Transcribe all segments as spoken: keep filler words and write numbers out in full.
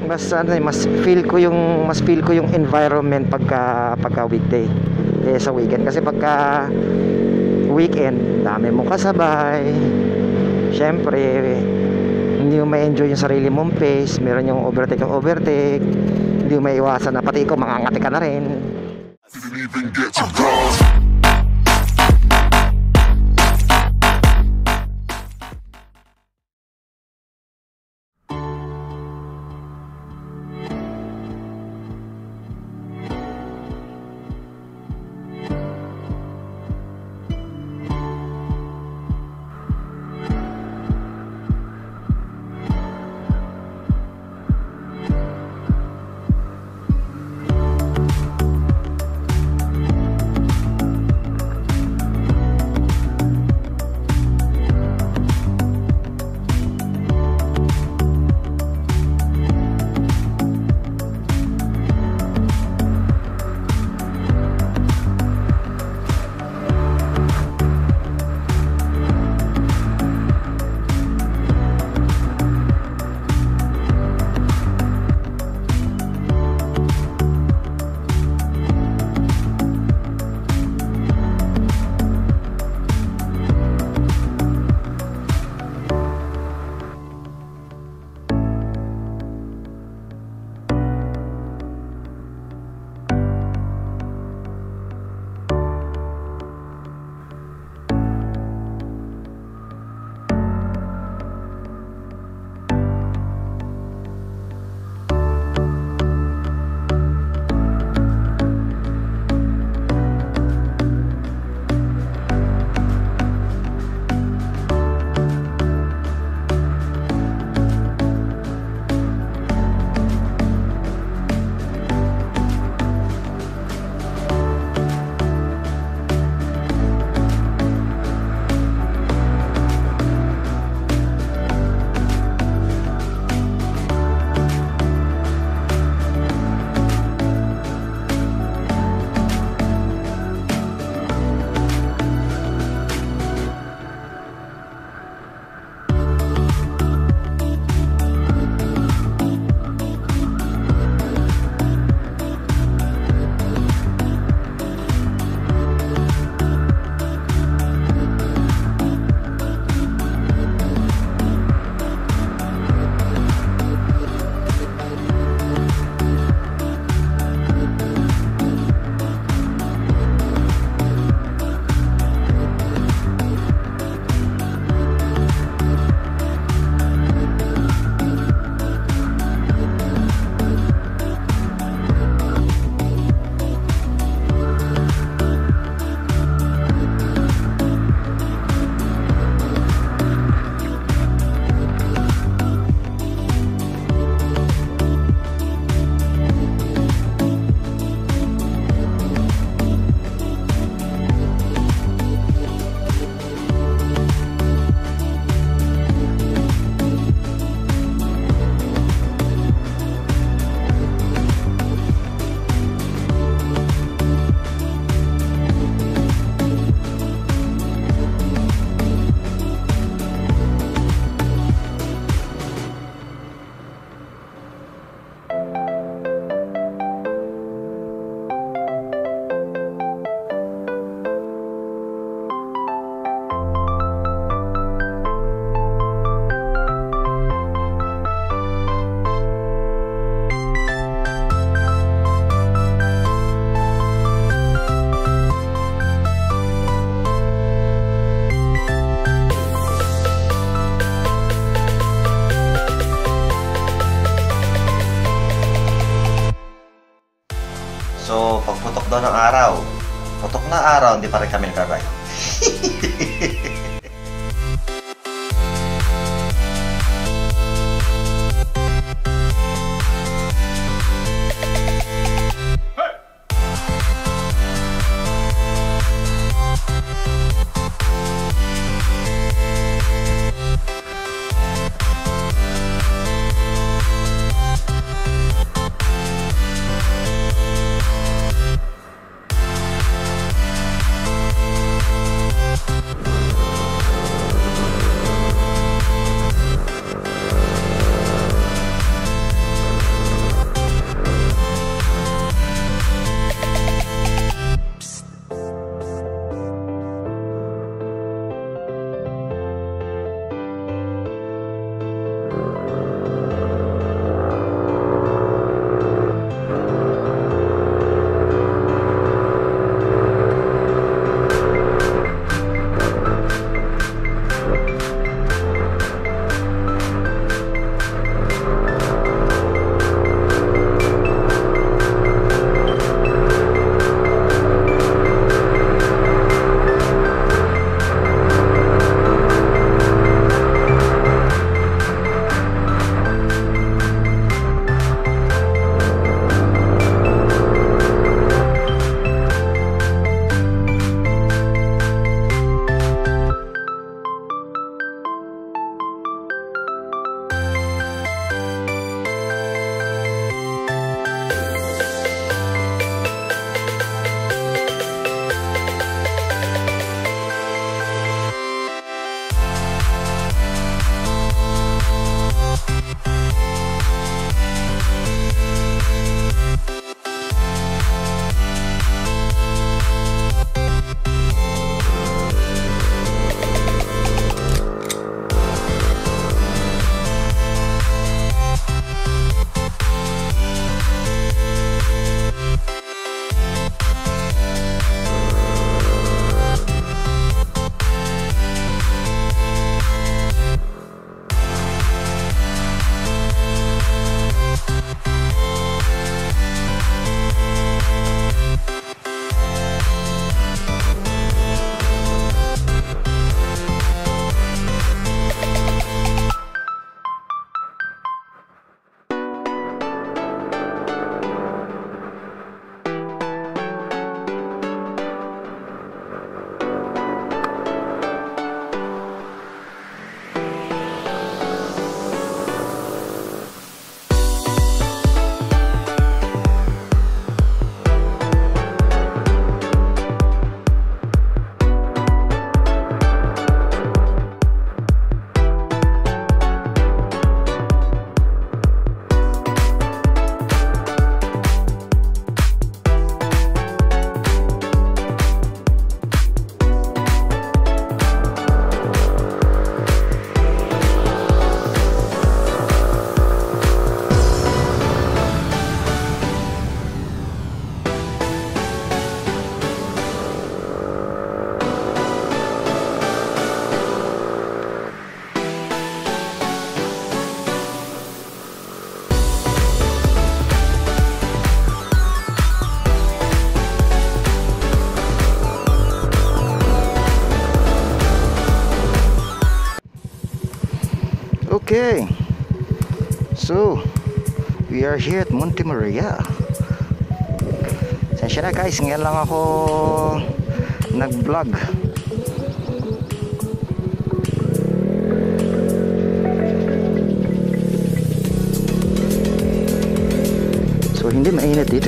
mas ano, eh, mas feel ko yung mas feel ko yung environment pagka pagka weekday eh sa weekend, kasi pagka weekend dami mong kasabay, syempre hindi mo ma-enjoy yung sarili mong pace, meron yung overtake yung overtake, hindi mo maiwasan na pati ikaw mangangati ka na rin. So, pagputok daw ng araw, putok na araw, hindi pa rin kami nag-ride. Okay, so we are here at Monte Maria. Sensya na guys, ngayon lang ako nag-vlog. So hindi mainit dito.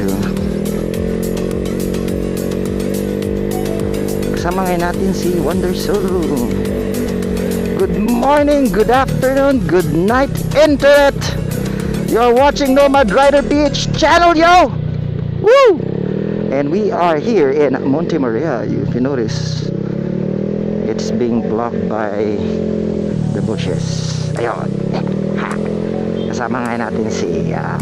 Kasama ngayon natin si Wonder Solo. Good morning, good afternoon, good night, internet. You're watching Nomad Rider Beach channel, yo! Woo! And we are here in Monte Maria. If you notice, it's being blocked by the bushes. Ayun. Kasama ngayon natin si uh,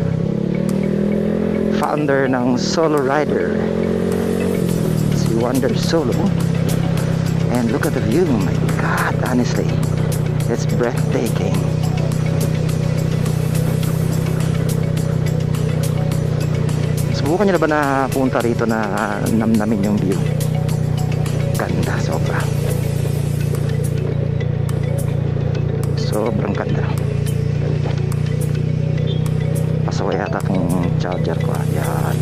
founder ng solorider, si Wonder Solo. And look at the view, my God, honestly, it's breathtaking. Subukan nyo na ba na punta rito na namnamin yung view? Ganda, sobra. Sobrang ganda. Pasawa yata kung charger ko. Ayan.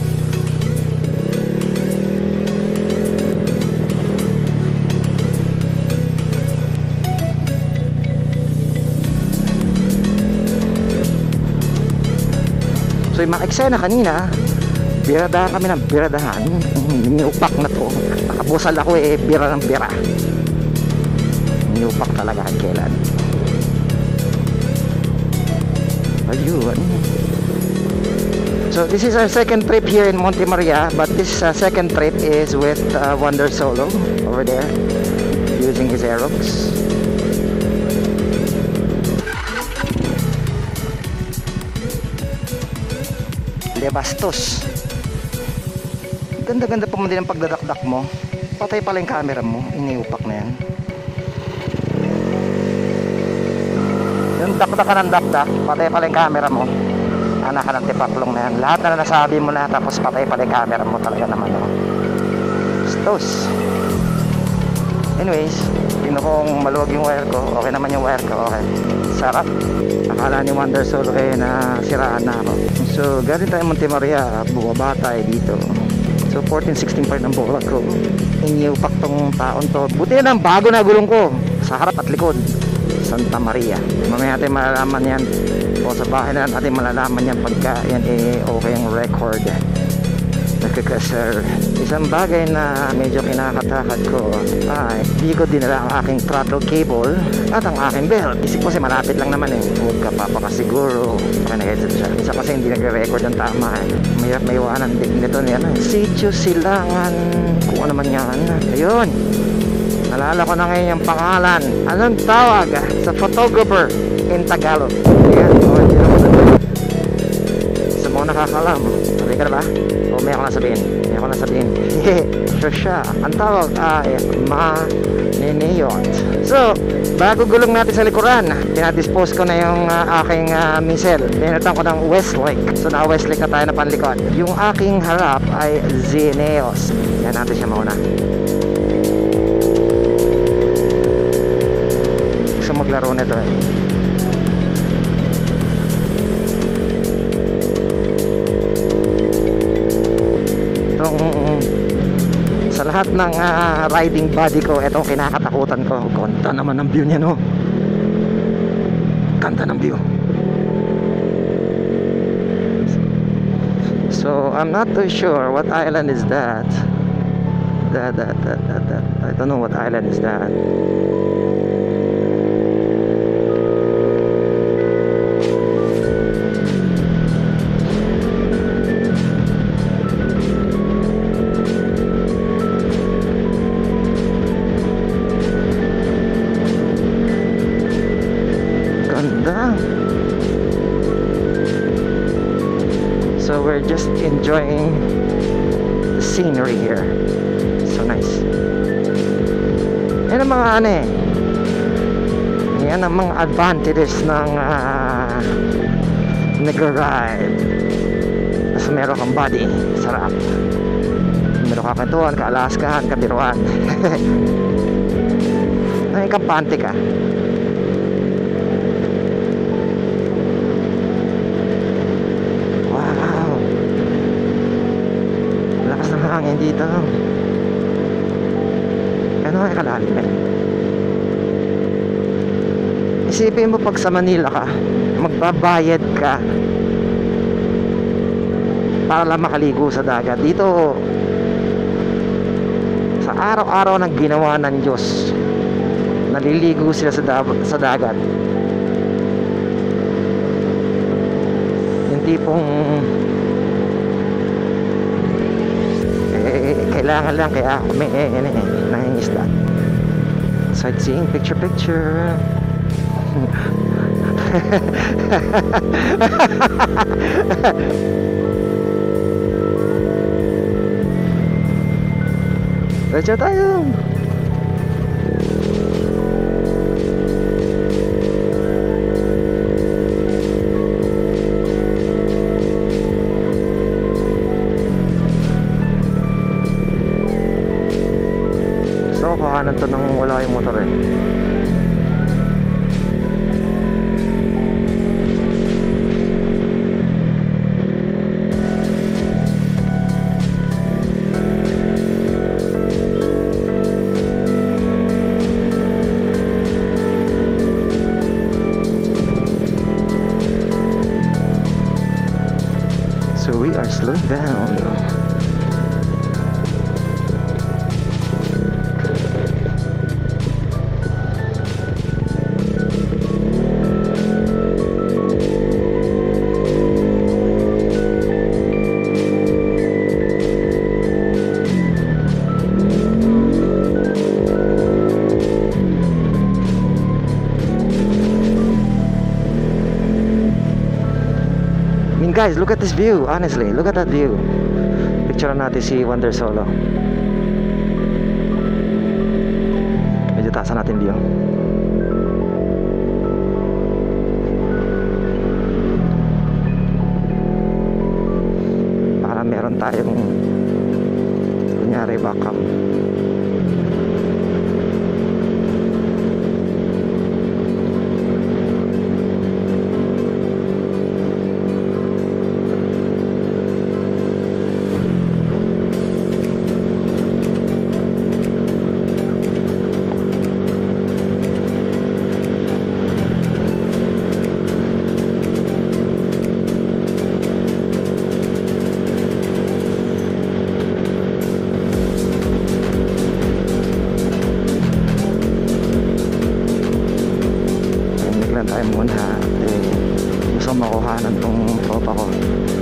So yung mga eksena kanina, biradahan kami ng biradahan. Niupak na to. Nakabusal ako eh, bira ng bira. Niupak talaga kailan. Ayun. So this is our second trip here in Monte Maria, but this uh, second trip is with uh, Wonder Solo over there using his Aerox. Bastos. Ganda-ganda pa man din ang pagdadakdak mo. Patay pala yung camera mo. Iniupak na yan. Yung dakdak ka ng dakdak, patay pala yung camera mo. Anak ka ng tipaklong na yan. Lahat na nasabi mo na, tapos patay pala yung camera mo. Talaga naman. No? Bastos. Anyways, tingnan ko kung maluwag yung wire ko. Okay naman yung wire ko. Okay. Sarap. Akala ni Wonder Solo kayo na siraan na ako. So galing tayo Monte Maria, bumaba tayo dito. So fourteen sixteen pa rin ang vlog ko. Iniupak tong taon to. Buti na ang bago na gulong ko sa harap at likod. Santa Maria. Mamaya natin malalaman yan, o sa bahay na natin malalaman yan pagka yan eh okay ang record. Nagkakasir. Isang bagay na medyo kinakatakad ko ay hindi ko dinala ang aking throttle cable at ang aking belt. Isip ko kasi malapit lang naman eh. Huwag ka papakasiguro. Baka na-headset siya. Isa kasi hindi nagre-record ang tama eh. Mayroon may iwanan din nito niya. Sitio Silangan. Kung ano man yan. Ayun. Nalala ko na ngayon yung pangalan. Anong tawag sa photographer in Tagalog? Ayan. O, hindi naman ito. Sa mga nakakalam. Sabi ka na ba? O may ako nasabihin. May ako nasabihin. Sure siya. Ang tawag ay ma-niniyot. So, bago gulong natin sa likuran, pinadispose ko na yung uh, aking uh, missile. Pinatan ko ng Westlake. So, na Westlake na tayo na panlikod. Yung aking harap ay Zeneos. Yan natin siya mauna. Gusto maglaro nito eh. Sa lahat ng uh, riding body ko, itong kinakatakutan ko. Ganda naman ang view niya, no? Ganda ng view. So I'm not too sure what island is that. That, that, that, that, that. I don't know what island is that. So we're just enjoying the scenery here. So nice. Yan ang mga ano eh. Yan ang mga advantages ng uh, nag-ride. Tapos meron kang body. Sarap. Meron ka kantuan, ka-alaskahan, kabiruan. Ay, kampante ka. ngayon dito. Ano kaya kalalim eh. Isipin mo pag sa Manila ka, magbabayad ka para lang makaligo sa dagat. Dito, sa araw-araw ng ginawa ng Diyos, naliligo sila sa, da sa dagat. Yung tipong eh, kailangan lang, kaya ako may eh, eh, eh, nangingisda. Sightseeing, picture picture. Diretso tayo. Gusto ko kakanan to nang wala yung motor eh. So we are slowing down. Guys, look at this view. Honestly, look at that view. Picture natin si Wonder Solo. Medyo taasan natin view. Para meron tayong kunyari backup. Tayo muna eh, gusto makuhanan tong tropa ko.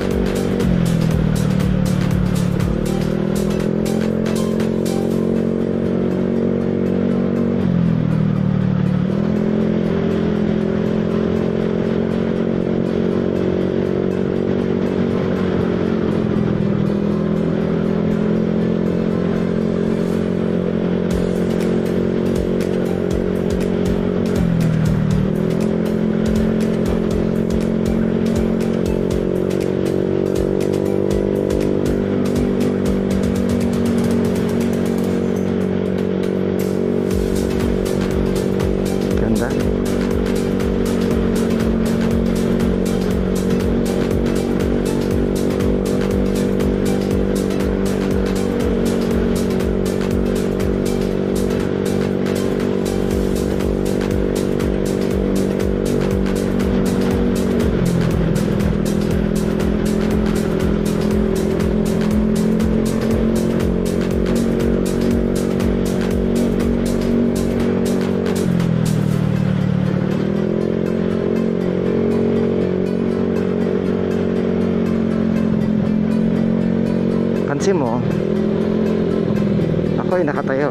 Pansin mo, ako ay nakatayo.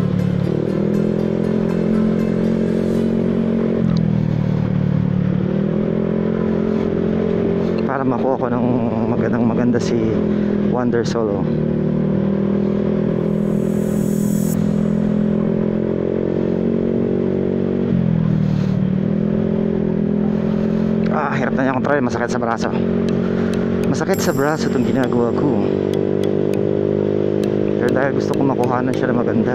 Para makuha ko ng magandang maganda si Wonder Solo. Ah, hirap na niya control, masakit sa braso. Masakit sa braso itong ginagawa ko. Pero dahil gusto ko makuhanan siya na maganda.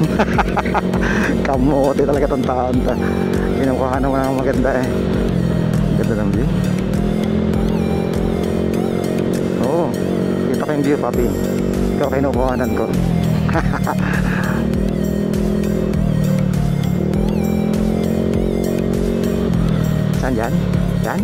Kamote talaga tong taon to. Kinukuha naman ang maganda eh. Ganda ng view. Oo, kita ko yung view, papi. Ikaw kinukuhanan ko. Saan dyan? Dyan?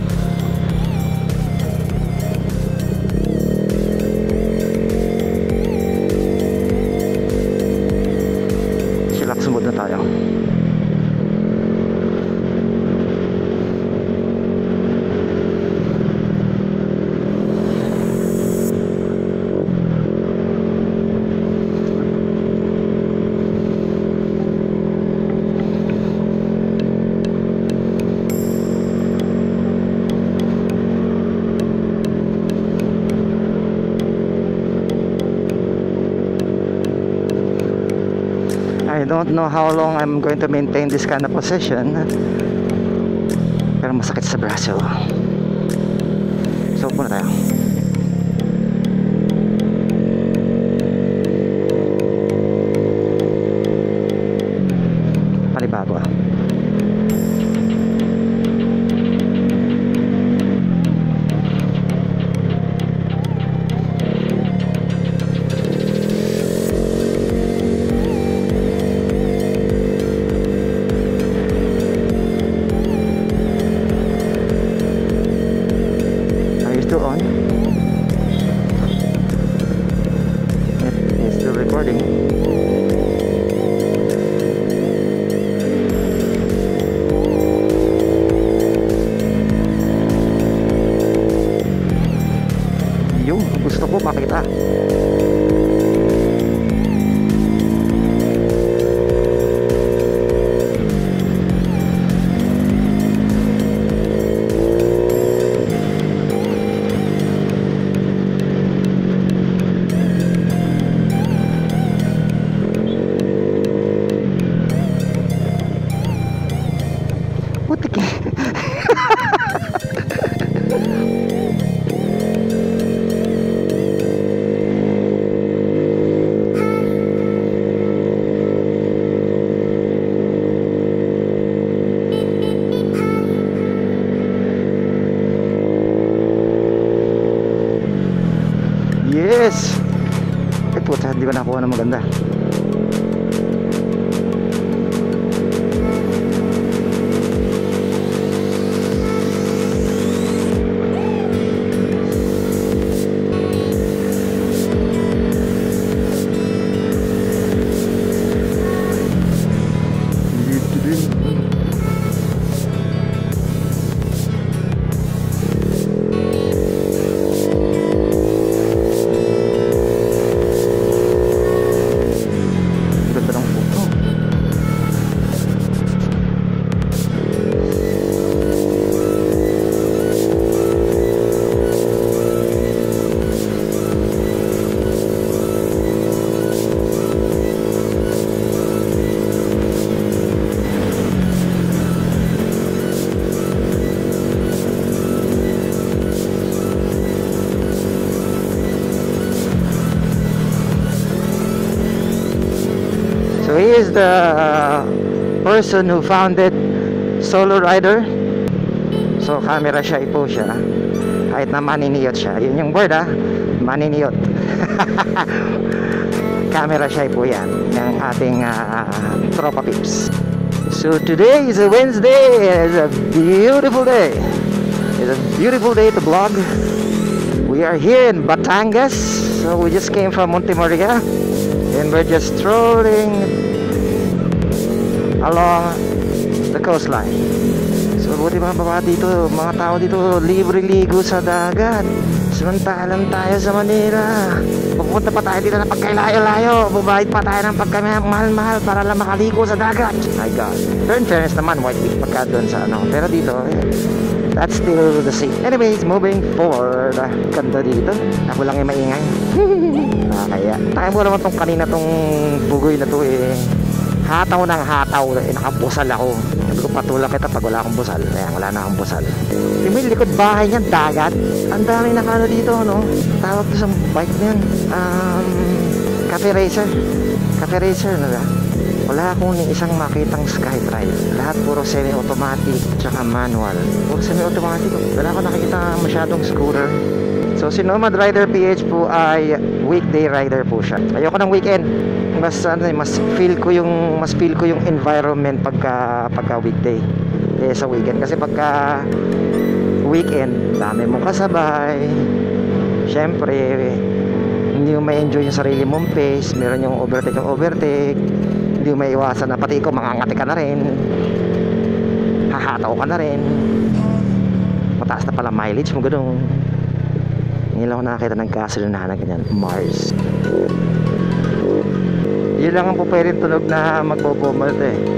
Silak, sumod na tayo. I don't know how long I'm going to maintain this kind of position, pero masakit sa braso. So muna tayo. Palibago ah. On. It is still recording. Yung gusto ko makita. Yes! Eh puta, hindi ko nakuha na maganda. So he is the uh, person who founded Solorider. So camera shy po siya. Kahit na maniniyot siya. Yun yung word ah, maniniyot. Camera shy po yan ng ating uh, tropa pips. So today is a Wednesday. It's a beautiful day. It's a beautiful day to vlog. We are here in Batangas. So we just came from Montemaria. And we're just strolling along the coastline. So buti mga baba dito, mga tao dito libre ligo sa dagat. Samantalang tayo sa Manila, pupunta pa tayo dito na pagkailayo-layo, bubayad pa tayo ng pagkamahal-mahal para lang makaligo sa dagat. My God. Pero in fairness naman, white beach pagka doon sa ano. Pero dito, eh, that's still the same. Anyways, moving forward. Ganda dito. Ako lang yung maingay. Kaya tayo mo naman tong kanina tong bugoy na to eh. Hataw ng hataw eh, nakabusal ako. Sabi ko patulak kita pag wala akong busal. Kaya wala na akong busal. Yung may likod bahay niyan, dagat. Ang dami nakano dito, no? Tawag ko sa bike na yun, um, cafe racer. Cafe racer, no ba? Wala akong ni isang makitang Skydrive. Lahat puro semi-automatic tsaka manual. Puro semi-automatic. Wala akong nakikita masyadong scooter. So si Nomad Rider P H po ay weekday rider po siya. Ayoko ng weekend. Mas ano, mas feel ko yung mas feel ko yung environment pagka pagka weekday. Eh sa weekend kasi pagka weekend, dami mong kasabay. Syempre, hindi mo ma-enjoy yung sarili mong pace. Meron yung overtake yung overtake. Hindi mo maiwasan na pati ikaw mangangati ka na rin. Hahataw ka na rin. Mataas na pala mileage mo gano'n. Ngayon lang ako nakakita ng gasolinahan na ganyan, Mars. Yun lang ang po pwedeng tunog na magbobomba ito eh.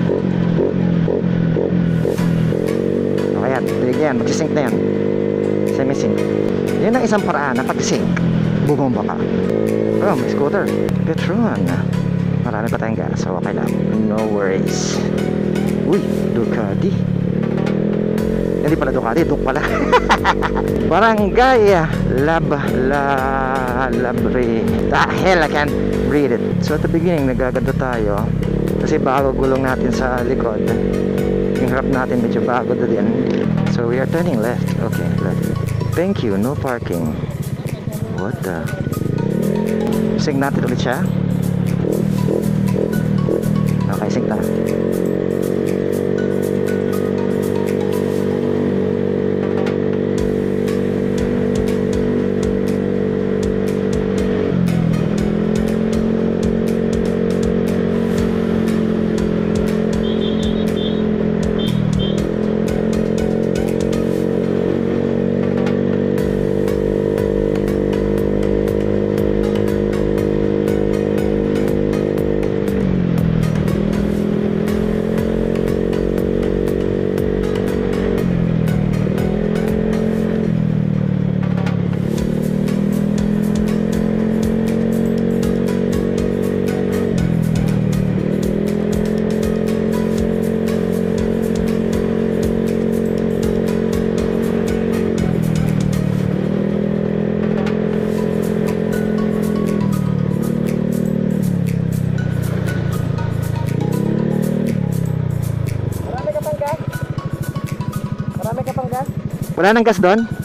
Okay yan, tinig yan, magsisync na yan. Semi-sync. Yun ang isang paraan na pag-sync, bubomba ka. Oh, may scooter. Petron. Marami pa tayong gas, so okay lang. No worries. Uy, Ducati. Hindi pala Ducati, Duc pala. Barangay Lab La Labre. The hell, I can't read it. So at the beginning, nagaganda tayo. Kasi bago gulong natin sa likod. Yung harap natin medyo bago na din. So we are turning left. Okay, left. Thank you, no parking. What the? Sync natin ulit siya. Okay, sync na. Wala nang gas doon?